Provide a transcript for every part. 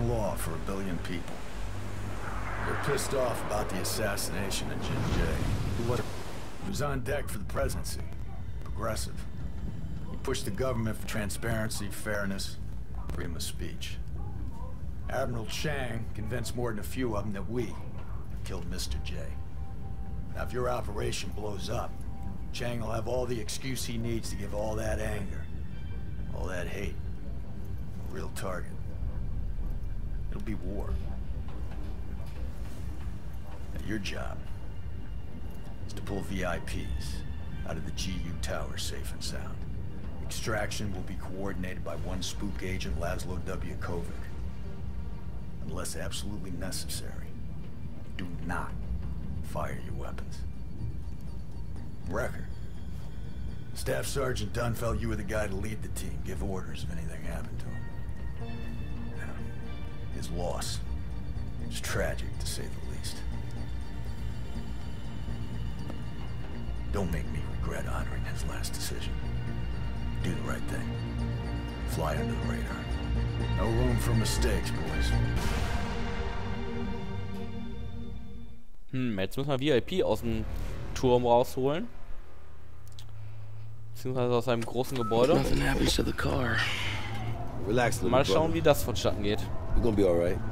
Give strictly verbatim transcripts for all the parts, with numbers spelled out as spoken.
breaking law for a billion people. They're pissed off about the assassination of Jin Jay. Who was, he was on deck for the presidency. Progressive. He pushed the government for transparency, fairness, freedom of speech. Admiral Chang convinced more than a few of them that we killed Mister J. Now, if your operation blows up, Chang will have all the excuse he needs to give all that anger, all that hate, a real target. It'll be war. Now, your job is to pull V I Ps out of the G U tower safe and sound. Extraction will be coordinated by one spook agent, Laszlo W. Kovic. Unless absolutely necessary, do not fire your weapons. Wrecker. Staff Sergeant Dunn felt you were the guy to lead the team, give orders if anything happened to him. Yeah. His loss is tragic, to say the least. Don't make me regret honoring his last decision. Do the right thing. Fly under the radar. No room for mistakes, boys. Hm, jetzt müssen wir V I P aus dem Turm rausholen. Beziehungsweise aus einem großen Gebäude. Nothing happens to the car. Relax, Mal schauen, wie das vonstatten geht. We're gonna be all right.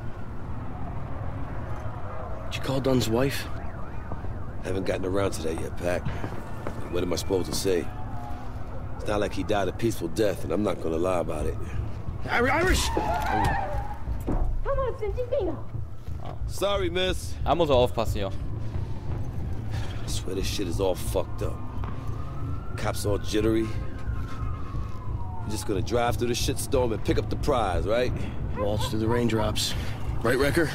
Did you call Dunn's wife? Haven't gotten around to that yet, Pac. What am I supposed to say? It's not like he died a peaceful death, and I'm not gonna lie about it. Irish! Sorry, miss. Da muss er aufpassen hier. I swear this shit is all fucked up. Cops all jittery. We're just gonna drive through the shitstorm and pick up the prize, right? Waltz through the raindrops. Right, Wrecker?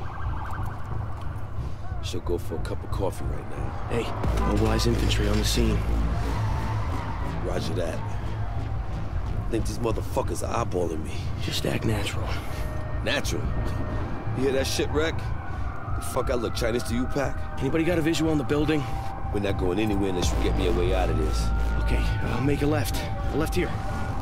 She'll go for a cup of coffee right now. Hey, mobilize infantry on the scene. Roger that. I think these motherfuckers are eyeballing me. Just act natural. Natural? You hear that shit, Wreck? The fuck I look Chinese to you, Pac? Anybody got a visual on the building? We're not going anywhere unless you get me a way out of this. Okay, uh, make a left. A left here.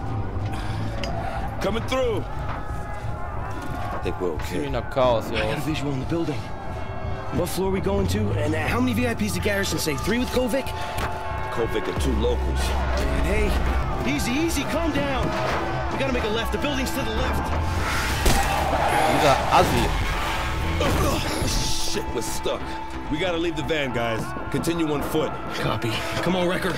Coming through! I think we're okay. Ziemlich nach Chaos hier I got a aus. visual on the building. What floor are we going to? And uh, how many V I Ps did Garrison say? Three with Kovic? Kovic and two locals. And hey, easy, easy, calm down. We gotta make a left. The building's to the left. Dieser Assi. Shit, we're stuck. We gotta leave the van, guys. Continue on foot. Copy. Come on, Wrecker.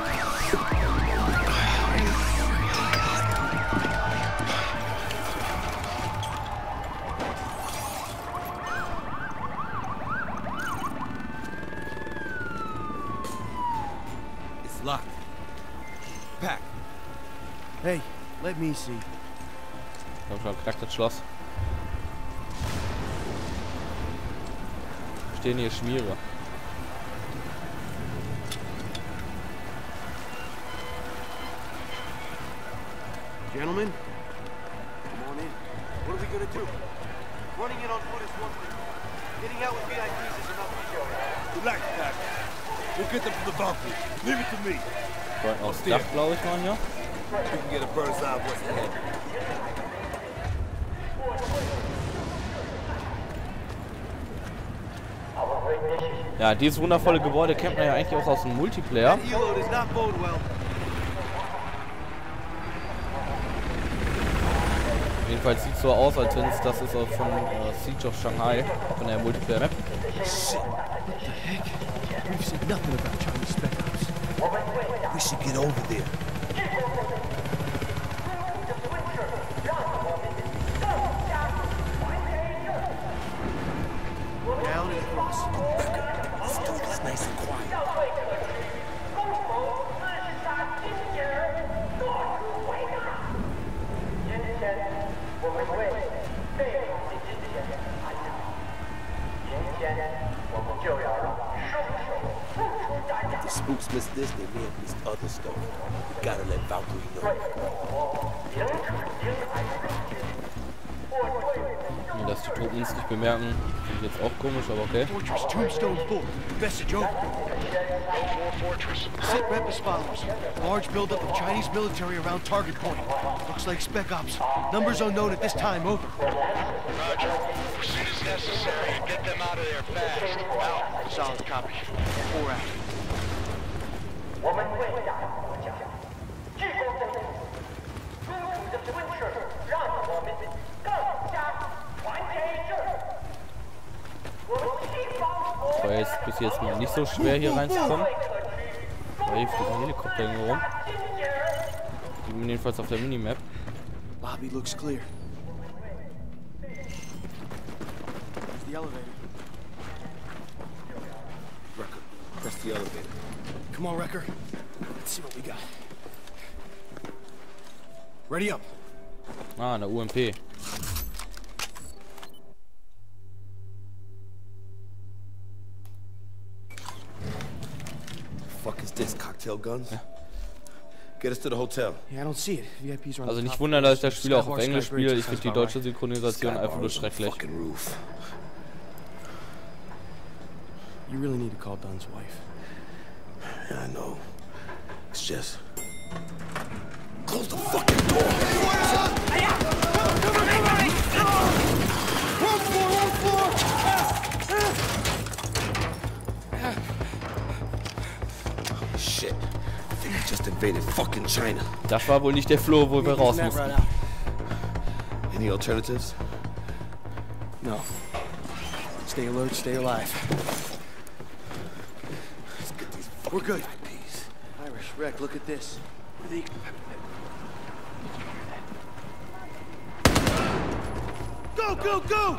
It's locked. Pac. Hey, let me see. Ich hab schon knackt das Schloss. Stehen hier Schmiere. Gentlemen, come on in. What are we gonna do? Running in on foot is one thing. Getting out with V I Ps is another. Relax, Pac. We'll get them from the balcony. Leave it to me. Wollten aufs Dach, glaube ich, mal hier. We can get a bird's eye of what's ahead. Ja, dieses wundervolle Gebäude kennt man ja eigentlich auch aus dem Multiplayer. Jedenfalls sieht es so aus, als wenn es das ist auch von äh, Siege of Shanghai, von der Multiplayer-Map. Shit. What the heck? We've said nothing about Chinese spec ops. We should get over there. Down and across. Let's do this nice and quiet. If the spooks miss this, they may have missed other stuff. We gotta let Valkyrie know. Dass die Toten uns nicht bemerken, finde ich jetzt auch komisch, aber okay. Fortress Tombstone Fort. Message over. Fortress. Sit rep as follows. Large buildup of Chinese military around target point. Looks like spec ops. Numbers unknown at this time, over. Roger. Pursuit is necessary. Get them out of there fast. Out. Solid copy. Four out. War jetzt bis jetzt mal nicht so schwer hier reinzukommen. Aber hier fliegt ein Helikopter irgendwo rum. Jedenfalls auf der Minimap. Lobby looks clear. There's the elevator. Wrecker, press the elevator. Come on, Wrecker. Let's see what we got. Ready up. Ah, eine U M P. Fuck is this? Cocktail guns? Get us to the hotel. Yeah, I don't see it. V I Ps are on Also the nicht top wundern, dass ich das Spiel auch auf Skybar Englisch Skybridge, spiele. Ich sounds finde die about deutsche Synchronisation einfach nur Skybar on the schrecklich. fucking roof. You really need to call Dunn's wife. Yeah, I know. It's just... Close the fucking door! Shit. I think I just invaded fucking China. Das war wohl nicht der Flur, wo wir raus mussten. Any alternatives? No. Stay alert, stay alive. Let's get these We're fucking good. V I Ps. Irish, Wreck, look at this. What are they... Go, go, go!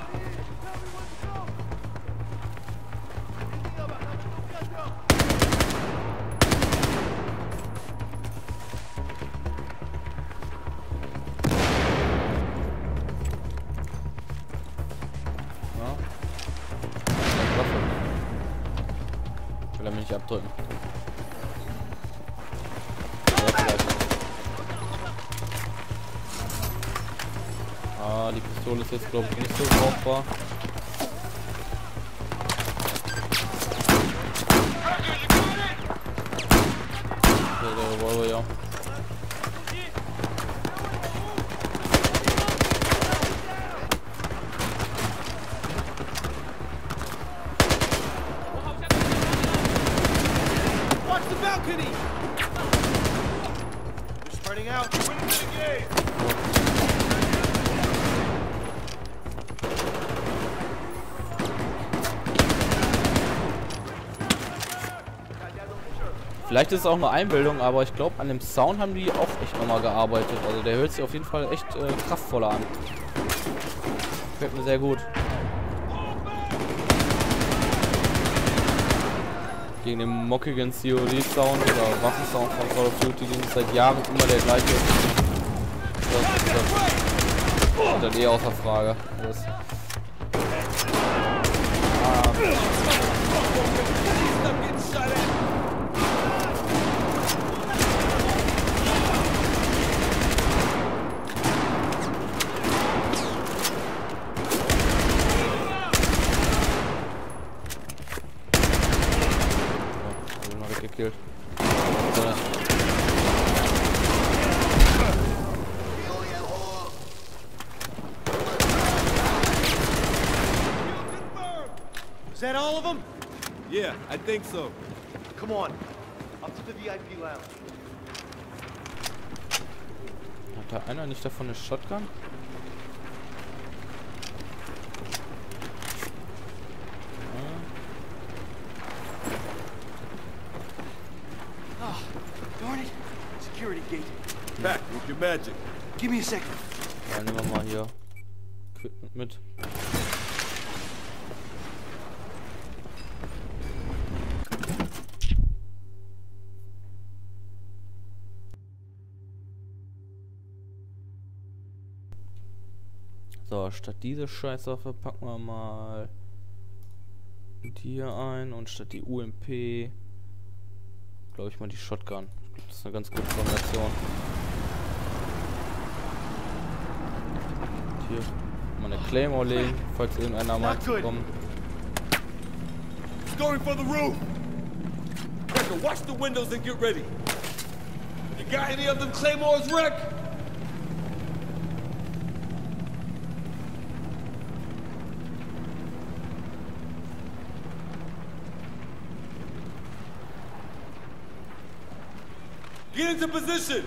Will er mich nicht abdrücken. Ja, vielleicht. Ah, die Pistole ist jetzt, glaube ich, nicht so brauchbar. Okay, der Revolver, ja. Watch the balcony! We're spreading out. Vielleicht ist es auch nur Einbildung, aber ich glaube, an dem Sound haben die auch echt nochmal gearbeitet. Also der hört sich auf jeden Fall echt äh, kraftvoller an. Gefällt mir sehr gut. Gegen den mockigen C O D-Sound oder Waffensound von Call of Duty, den ist seit Jahren immer der gleiche. Das, das steht dann eh außer Frage. Das, ah. Gekillt. Is that all of them? Yeah, I think so. Come on. Up to the V I P lounge. Hat da einer nicht davon eine Shotgun? Darn it. Security gate. Back with your magic. Give me a second. Ja, nehmen wir mal hier Equipment mit. So, statt diese Scheißwaffe packen wir mal die hier ein und statt die U M P glaube ich mal die Shotgun. Ich glaube, das ist eine ganz gute Kombination. Und hier mal eine Claymore legen, falls irgendeiner mal kommt. It's going for the roof. Wrecker, watch the windows and get ready. You got any of them claymores, Wreck? Get into position!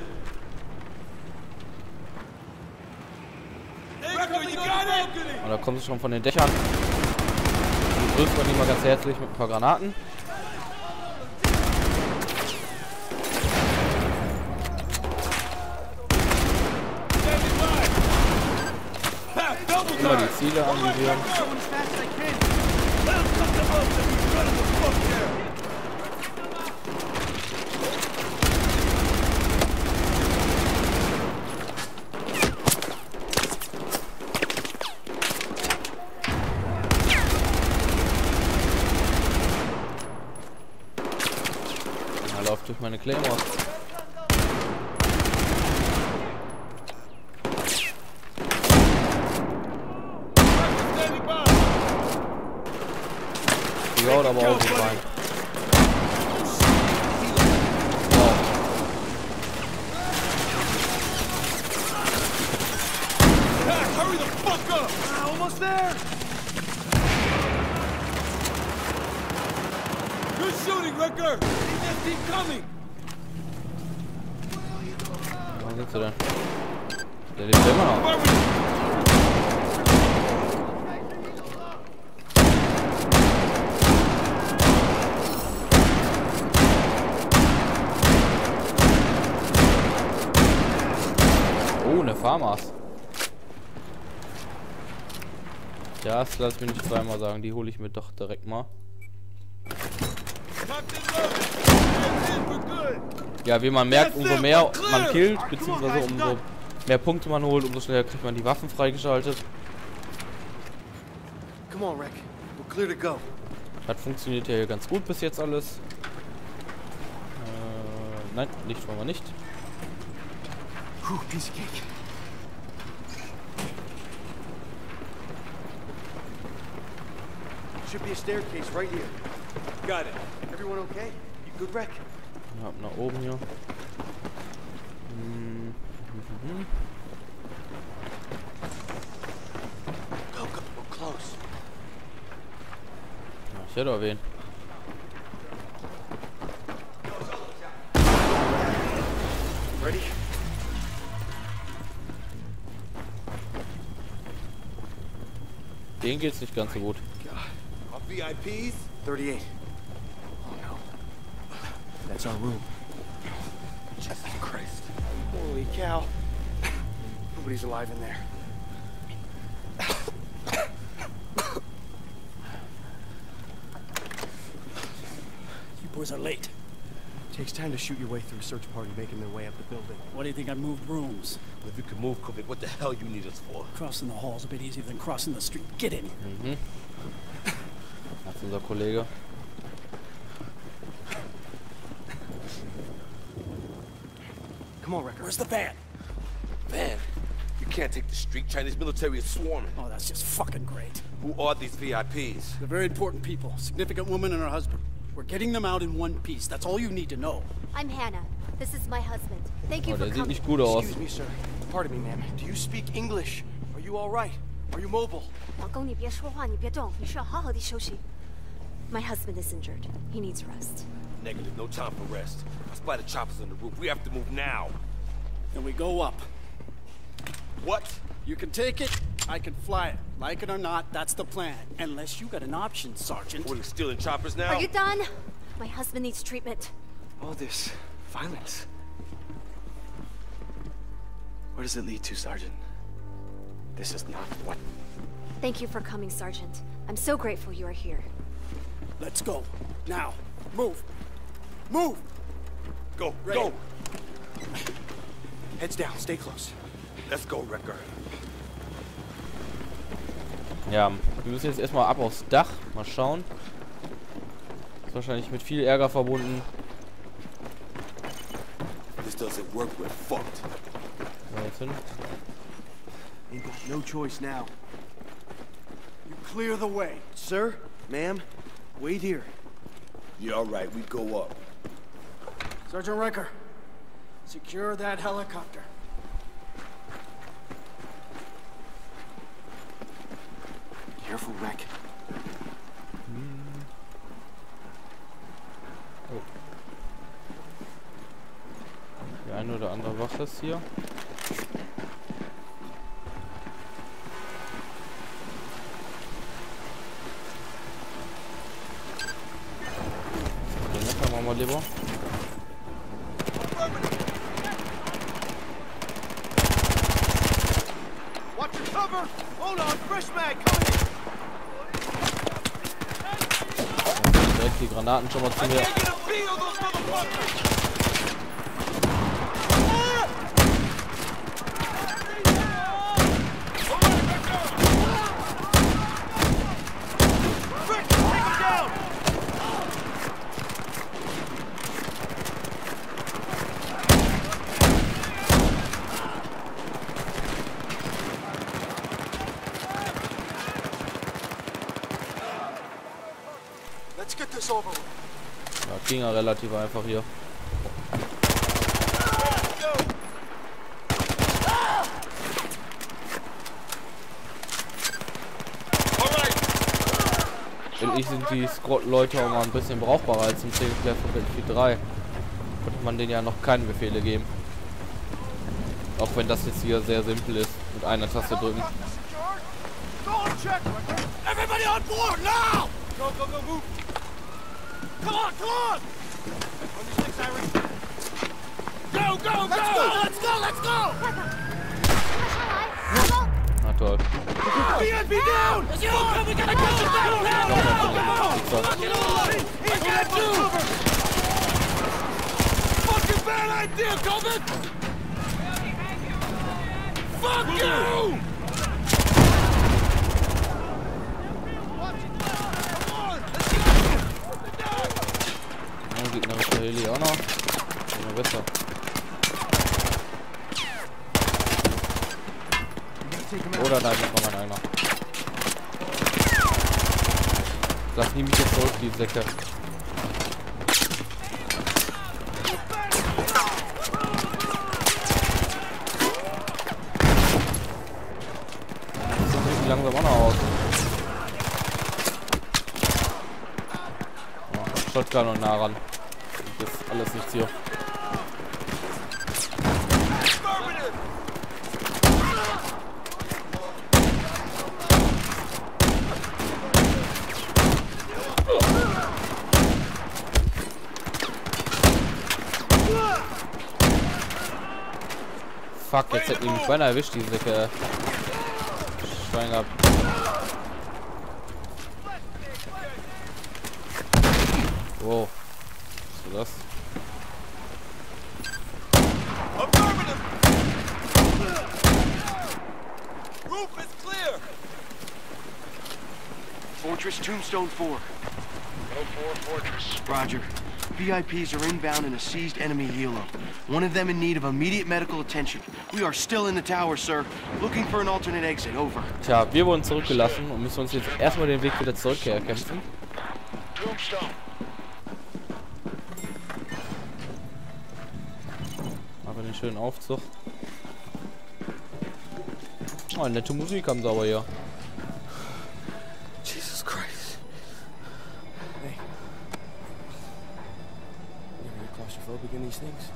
Wrecker, you got it! Und da kommen sie schon von den Dächern. Und grüßt man die mal ganz herzlich mit ein paar Granaten. Immer die Ziele anvisieren. Er läuft durch meine Claymores. Die haut aber auch gut rein. Wow. Hurry the fuck up! Ah, almost there! Good shooting, Wrecker! They just keep coming! Wo sind sie denn? Der lebt immer noch. Oh, eine Farmers. Das lass mich nicht zweimal sagen, die hole ich mir doch direkt mal. Ja, wie man merkt, umso mehr man killt, beziehungsweise umso mehr Punkte man holt, umso schneller kriegt man die Waffen freigeschaltet. Come on, Rick. We're clear to go. Das funktioniert ja hier ganz gut bis jetzt alles. Äh, nein, Licht wollen wir nicht. Whew, piece of cake. Should be a staircase right here. Got it. Everyone okay? You good, Rick? Ja, nach oben hier. Hm. Mhm. Go, go, we're close. Ja, ich hätte auch wen. Ready? Den geht's nicht ganz so gut. Our V I Ps? thirty-eight. Oh no. That's our room. Jesus Christ. Holy cow. Nobody's alive in there. You boys are late. Takes time to shoot your way through a search party making their way up the building. Why do you think I moved rooms? If you can move, Kovic, what the hell you need us for? Crossing the hall's a bit easier than crossing the street. Get in. Mhm. Das ist unser Kollege. Come on, Rick. Where's the van? Man, you can't take the street. Chinese military is swarming. Oh, that's just fucking great. Who are these V I Ps? They're very important people. Significant woman and her husband. We're getting them out in one piece. That's all you need to know. I'm Hannah. This is my husband. Thank you Oh, for der sieht coming. nicht gut aus. Excuse me, sir. Pardon me, ma'am. Do you speak English? Are you all right? Are you mobile? 老公，你别说话，你别动，你需要好好地休息。My husband is injured. He needs rest. Negative, no time for rest. I spy the choppers on the roof. We have to move now. Then we go up. What? You can take it, I can fly it. Like it or not, that's the plan. Unless you got an option, Sergeant. What, are we stealing choppers now? Are you done? My husband needs treatment. All this violence. Where does it lead to, Sergeant? This is not what... Thank you for coming, Sergeant. I'm so grateful you are here. Let's go. Now. Move. Move! Go, Ready. go! Heads down, stay close. Let's go, Wrecker. Ja, wir müssen jetzt erstmal ab aufs Dach. Mal schauen. Ist wahrscheinlich mit viel Ärger verbunden. This doesn't work, we're fucked. So, jetzt hin. Ain't got no choice now. You clear the way. Sir, ma'am, wait here. Yeah, all right, we go up. Sergeant Riker, secure that helicopter. Careful, Rick. Oh. Die eine oder andere Waffe ist hier. Den machen wir mal lieber. Watch your cover! Hold on, fresh mag coming in! Direkt die Granaten schon mal zu mir. Let's get this over with. Ja, ging ja relativ einfach hier. Finde ich, sind die Squad-Leute auch mal ein bisschen brauchbarer als im Singleplayer von Battlefield drei. Konnte man denen ja noch keine Befehle geben. Auch wenn das jetzt hier sehr simpel ist, mit einer Taste drücken. Everybody on board now! Go, go, go, move! Come on, come on! On your six, Irene. Go, go, go! Let's go, let's go, let's go! Na toll. B I P down! Let's go! We gotta go! Down, down, down! Fucking on! He's got two! Fucking bad idea, Corbin! Fuck you! Gegnerischer Heli auch noch. Immer besser. Oder nein, das war mein einer. Lass nie mich jetzt zurück, die Säcke. Das sieht langsam auch noch aus. Oh, Shotgun und nah ran. Das ist alles nichts hier. Fuck, jetzt hätte ich mich beinahe erwischt, diese Säcke. Schwein gehabt. Wow. Was ist das? Roof is clear. Fortress Tombstone four. Go for Fortress. Roger. V I Ps are inbound in a seized enemy helo. One of them in need of immediate medical attention. We are still in the tower, sir. Looking for an alternate exit. Over. Tja, wir wurden zurückgelassen und müssen uns jetzt erstmal den Weg wieder zurück herkämpfen. Tombstone. Aber den schönen Aufzug. Oh, nette Musik haben sie aber hier. Jesus Christ. Hey. You're very claustrophobic in these things?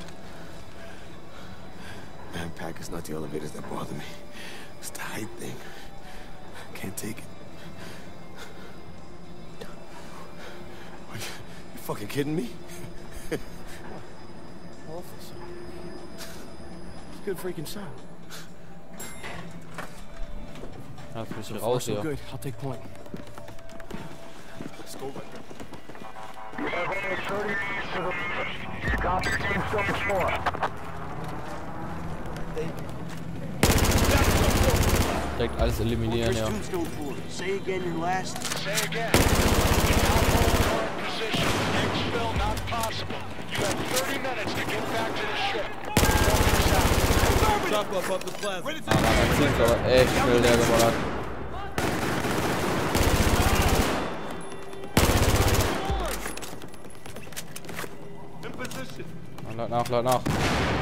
Man, Pack, it's not the elevators that bother me. It's the height thing. I can't take it. Are you, you fucking kidding me? Awful sound. It's a good freaking sound. Ja, jetzt bin ich So hier far, raus so hier. good. I'll take point. Let's go, Riker. You have only thirty minutes to the copy Tombstone four. Direkt alles eliminieren, ja. Tombstone four. Say again your last. Say again. Now hold current position. Exfil not possible. You have thirty minutes to get back to the ship. Focus out. Drop up up the plaza. Ah, mein Team ist aber echt schnell der geballert. position. Lad nach, lad nach.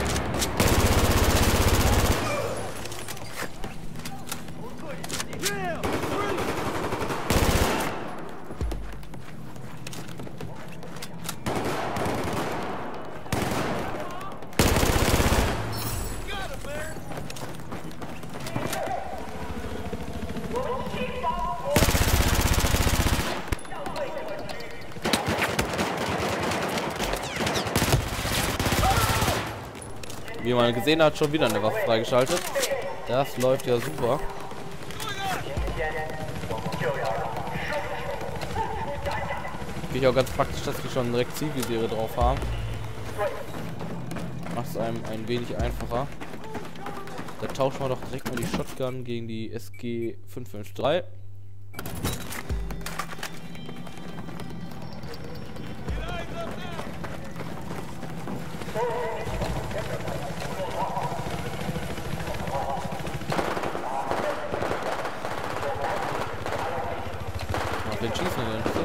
Wie man gesehen hat, schon wieder eine Waffe freigeschaltet. Das läuft ja super. Finde ich auch ganz praktisch, dass die schon direkt Zielvisiere drauf haben. Macht es einem ein wenig einfacher. Da tauschen wir doch direkt mal die Shotgun gegen die S G fünf fünf drei. Den schießen wir denn?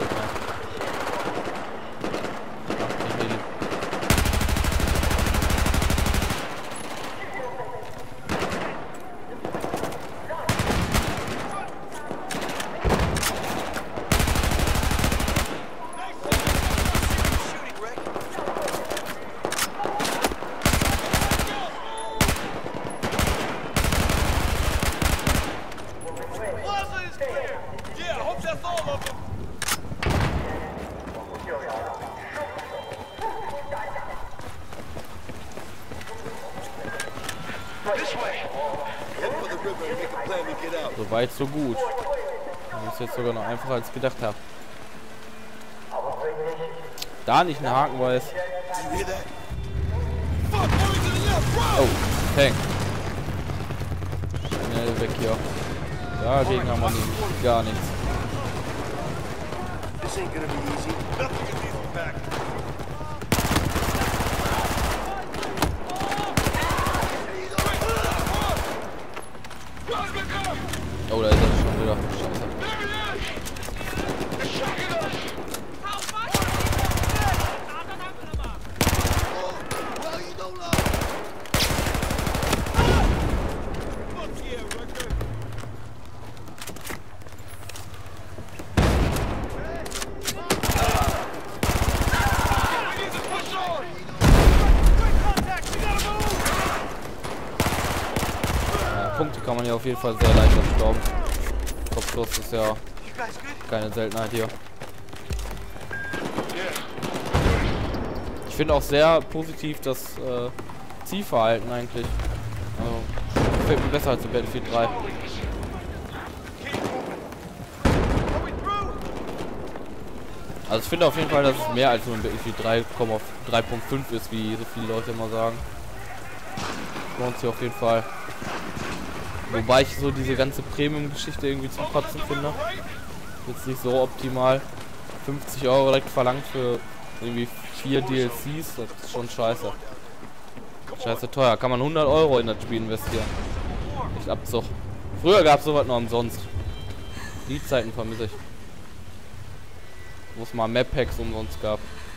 So weit, so gut. Das ist jetzt sogar noch einfacher als ich gedacht habe. Da nicht einen Haken weiß. Oh, Tank. Schnell weg hier. Dagegen haben wir nicht, gar nichts. Oh, da ist er schon wieder. Scheiße. Punkte kann man ja auf jeden Fall sehr leicht abstauben. Kopfschuss ist ja keine Seltenheit hier. Ich finde auch sehr positiv das äh, Zielverhalten eigentlich. Also, gefällt mir besser als in Battlefield drei. Also ich finde auf jeden Fall, dass es mehr als nur in Battlefield drei Punkt fünf ist, wie so viele Leute immer sagen. Lohnt sich auf jeden Fall. Wobei ich so diese ganze Premium-Geschichte irgendwie zum Kotzen finde. Jetzt nicht so optimal. fünfzig Euro direkt verlangt für irgendwie vier D L Cs, das ist schon scheiße. Scheiße teuer. Kann man hundert Euro in das Spiel investieren. Nicht Abzug. Früher gab es sowas noch umsonst. Die Zeiten vermisse ich. Wo es mal Map-Packs umsonst gab.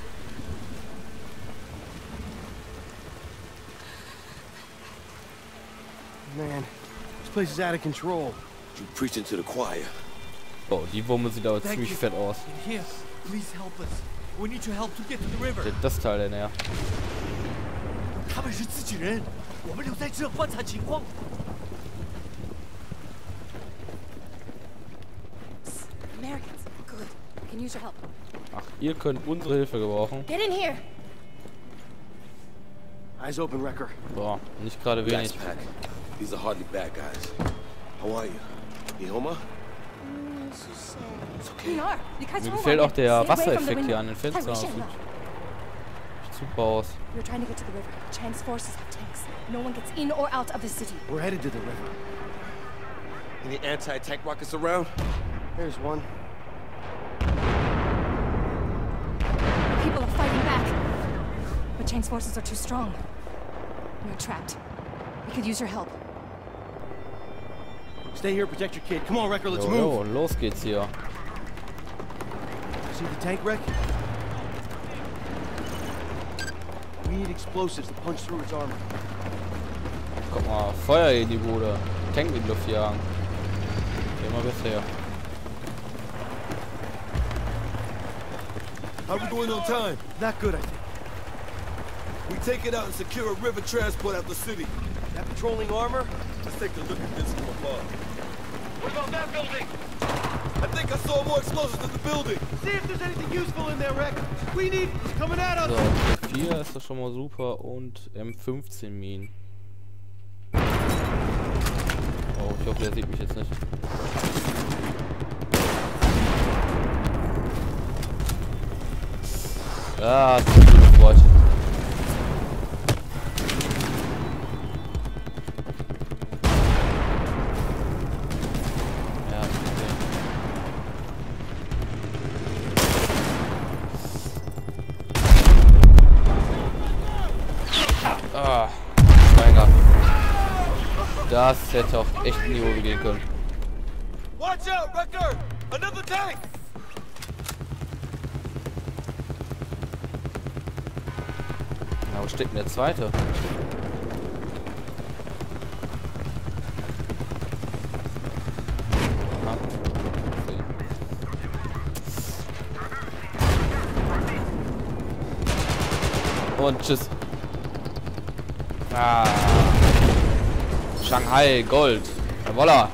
Man. Place is out of control. You preaching to the choir. Oh, die Wumme sieht aber ziemlich fett aus. Here, please help us. We need your help to get to the river. Das Teil denn ja. 他们是自己人，我们留在这观察情况。 Americans, good. Can use your help. Ach, ihr könnt unsere Hilfe gebrauchen. Get in here. Eyes open, Wrecker. Boah, nicht gerade wenig. Pack. These are hardly bad guys. How are you? You Homa? It's okay. Mir gefällt auch der Wassereffekt hier an den Fenstern. Das sieht super aus. We're trying to get to the river. Chang's forces have tanks. No one gets in or out of the city. We're headed to the river. Any anti-tank rockets around? There's one. People are fighting back. But Chang's forces are too strong. We're trapped. We could use your help. Stay here, protect your kid. Come on, Wrecker, let's Jo, move. jo, los geht's hier. See the tank wreck? We need explosives to punch through its armor. Guck mal, Feuer in die Bude. Tank in die Luft jagen. Geh mal bisher. How we doing on time? Not good, I think. We take it out and secure a river transport out the city. That patrolling armor? Let's take a look at this from above. What about that building? I think I saw more explosives in the building. See if there's anything useful in there, Rick. We need it's coming at us. So, T vier ist das schon mal super und M fünfzehn Minen. Oh, ich hoffe, der sieht mich jetzt nicht. Ah, zu viele Freunde. Ja, okay. Ah, Schwein gehabt. Das hätte auch echt in die Hose gehen können. Watch out, Wrecker! Another tank! Na, wo steckt denn der zweite? Aha. Okay. Und tschüss. Ah. Shanghai Gold. Voila.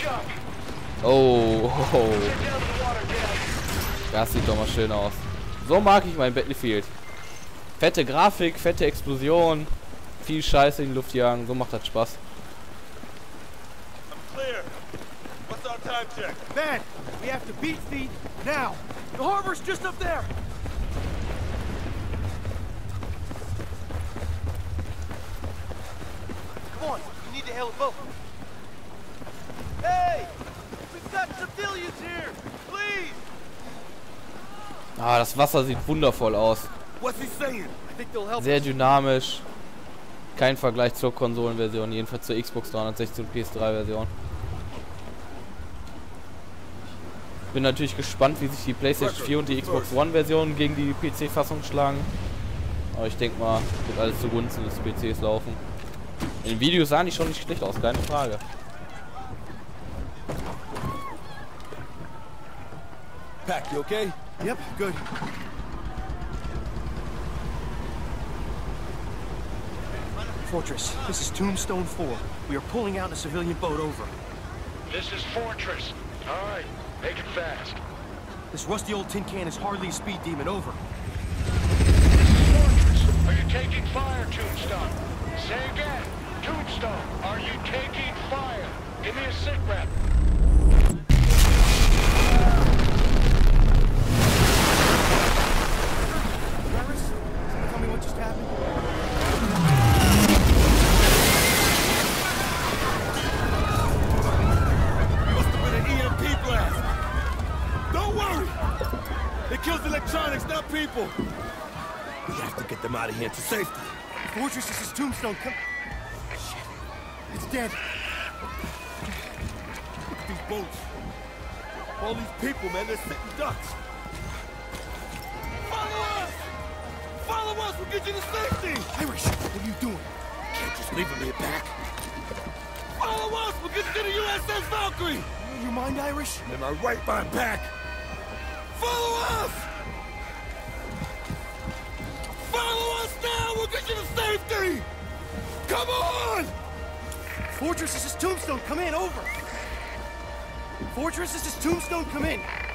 Oh, oh, oh. Das sieht doch mal schön aus. So mag ich mein Battlefield. Fette Grafik, fette Explosion, viel Scheiße in die Luft jagen, so macht das Spaß. I'm clear. What's our time check? Man, we have to beat feet now. The harbor's just up there. Come on, you need to hail a boat. Hey, we've got civilians here. Please. Ah, das Wasser sieht wundervoll aus. What's he saying? I think they'll help. Sehr dynamisch. Kein Vergleich zur Konsolenversion, jedenfalls zur Xbox dreihundertsechzig und P S drei Version. Bin natürlich gespannt, wie sich die PlayStation vier und die Xbox One Version gegen die P C-Fassung schlagen. Aber ich denke mal, wird alles zugunsten des P Cs laufen. In den Videos sahen die schon nicht schlecht aus, keine Frage. Pack, you okay? Yep, good. Fortress, this is Tombstone four. We are pulling out a civilian boat over. This is Fortress. All right, make it fast. This rusty old tin can is hardly a speed demon. Over. This is Fortress. Are you taking fire, Tombstone? Say again. Tombstone, are you taking fire? Give me a sit rep. Travis, tell me what just happened. Must have been an E M P blast. Don't worry. It kills electronics, not people. We have to get them out of here to safety. Fortress, this is Tombstone. Come. Shit. It's dead. Look at these boats. All these people, man, they're sitting ducks. Follow us! Follow us, we'll get you to safety! Irish, what are you doing? Can't just leave them here back. Follow us, we'll get you to the U S S Valkyrie! You mind, Irish? And I'm right behind back. Follow us! Follow us now, we'll get you to safety! Come on! Fortress, this is Tombstone. Come in, over. Fortress, this is Tombstone. Come in.